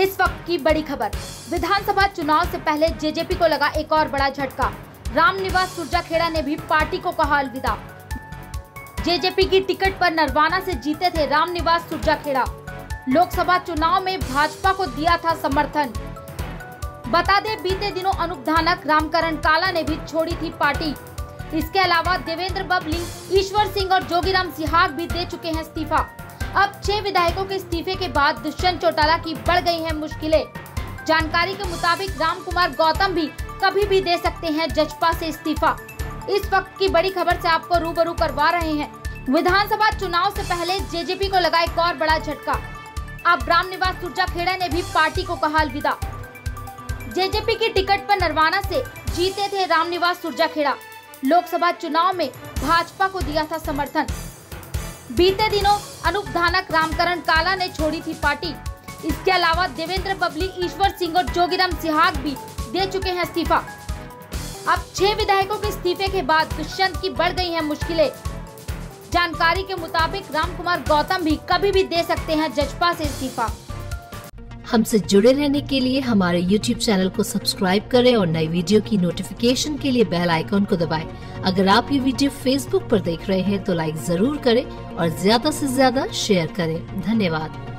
इस वक्त की बड़ी खबर। विधानसभा चुनाव से पहले जेजेपी को लगा एक और बड़ा झटका। रामनिवास सुरजाखेड़ा ने भी पार्टी को कहा अलविदा। जेजेपी की टिकट पर नरवाना से जीते थे रामनिवास सुरजाखेड़ा। लोकसभा चुनाव में भाजपा को दिया था समर्थन। बता दें, बीते दिनों अनूप धानक, रामकरण काला ने भी छोड़ी थी पार्टी। इसके अलावा देवेंद्र बबली, ईश्वर सिंह और जोगीराम सिहाग भी दे चुके हैं इस्तीफा। अब 6 विधायकों के इस्तीफे के बाद दुष्यंत चौटाला की बढ़ गई हैं मुश्किलें। जानकारी के मुताबिक रामकुमार गौतम भी कभी भी दे सकते हैं जजपा से इस्तीफा। इस वक्त की बड़ी खबर से आपको रूबरू करवा रहे हैं। विधानसभा चुनाव से पहले जेजेपी को लगा एक और बड़ा झटका। अब रामनिवास सुरजाखेड़ा ने भी पार्टी को कहा अलविदा। जेजेपी की टिकट पर नरवाना से जीते थे रामनिवास सुरजाखेड़ा। लोकसभा चुनाव में भाजपा को दिया था समर्थन। बीते दिनों अनूप धानक, रामकरण काला ने छोड़ी थी पार्टी। इसके अलावा देवेंद्र बबली, ईश्वर सिंह और जोगीराम सिहाग भी दे चुके हैं इस्तीफा। अब 6 विधायकों के इस्तीफे के बाद दुष्यंत की बढ़ गई हैं मुश्किलें। जानकारी के मुताबिक रामकुमार गौतम भी कभी भी दे सकते हैं जजपा से इस्तीफा। हमसे जुड़े रहने के लिए हमारे YouTube चैनल को सब्सक्राइब करें और नई वीडियो की नोटिफिकेशन के लिए बेल आइकॉन को दबाएं। अगर आप ये वीडियो Facebook पर देख रहे हैं तो लाइक जरूर करें और ज्यादा से ज्यादा शेयर करें। धन्यवाद।